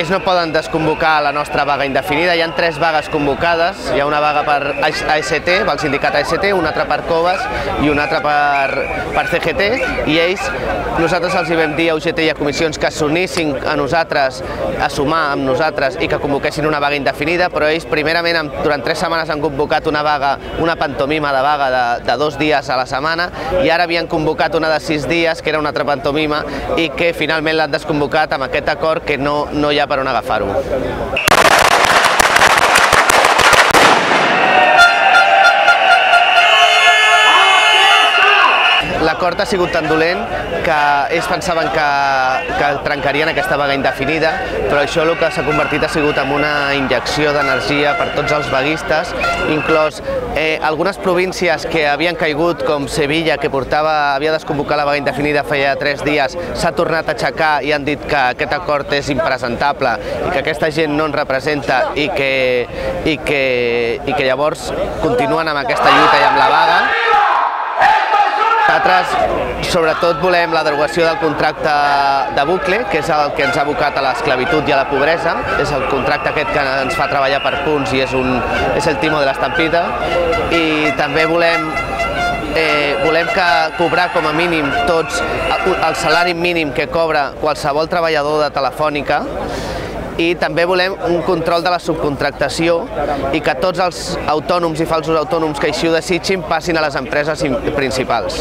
ells no poden desconvocar la nostra vaga indefinida. Hi ha 3 vagues convocades. Hi ha una vaga per AST, pel sindicat AST, una altra per COVAS i una altra per CGT, i nosaltres els vam dir a UGT i a comissions que s'unissin a nosaltres, a sumar amb nosaltres i que convoquessin una vaga indefinida, però ells primerament durant 3 setmanes han convocat una vaga, una pantomima de vaga de 2 dies a la setmana, i ara havien convocat una de 6 dies, que era una altra pantomima, i que finalment l'han desconvocat amb aquest acord que no hi ha per on agafar-ho. L'acord ha sigut tan dolent que ells pensaven que trencarien aquesta vaga indefinida, però això el que s'ha convertit ha sigut en una injecció d'energia per tots els vaguistes, inclòs algunes províncies que havien caigut, com Sevilla, que havia desconvocat la vaga indefinida feia 3 dies, s'ha tornat a aixecar i han dit que aquest acord és impresentable i que aquesta gent no ens representa i que llavors continuen amb aquesta lluita i amb la vaga. Nosaltres, sobretot, volem la derogació del contracte de bucle, que és el que ens ha abocat a l'esclavitud i a la pobresa. És el contracte aquest que ens fa treballar per punts i és el timo de l'estampida. I també volem cobrar com a mínim tots el salari mínim que cobra qualsevol treballador de Telefònica, i també volem un control de la subcontractació i que tots els autònoms i falsos autònoms que així ho desitgin passin a les empreses principals.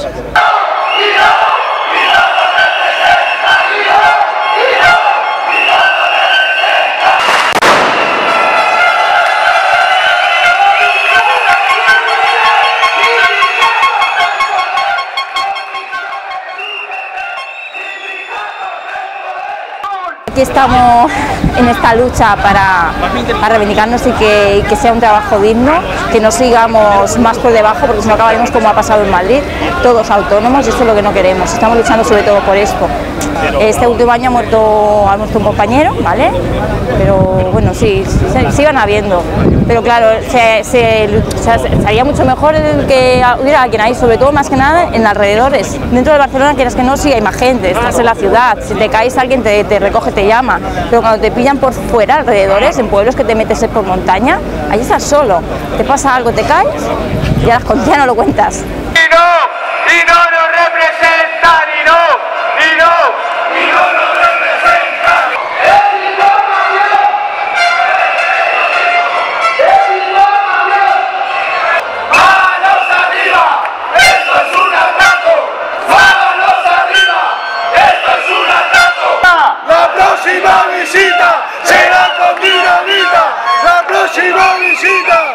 Aquí estamos en esta lucha para reivindicarnos y que sea un trabajo digno, que no sigamos más por debajo, porque si no acabaremos como ha pasado en Madrid, todos autónomos, y esto es lo que no queremos. Estamos luchando sobre todo por esto. Este último año ha muerto un compañero, ¿vale? Pero bueno, sí, sigan habiendo. Pero claro, sería mucho mejor que hubiera alguien ahí, sobre todo más que nada en alrededores. Dentro de Barcelona, quieras que no, sí hay más gente, estás en la ciudad, si te caes alguien te recoge, te llama, pero cuando te pillan por fuera, alrededores, en pueblos que te metes por montaña, ahí estás solo, te pasa algo, te caes, ya no lo cuentas. Y no nos representan, y no nos representan. ¡Manos arriba! ¡Esto es un atraco! ¡Manos arriba! ¡Esto es un atraco! La próxima visita será con dinamita. La próxima visita